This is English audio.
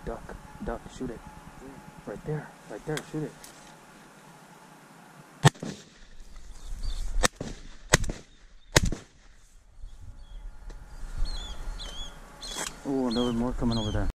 Duck, duck, shoot it. Right there, shoot it. Oh, there was more coming over there.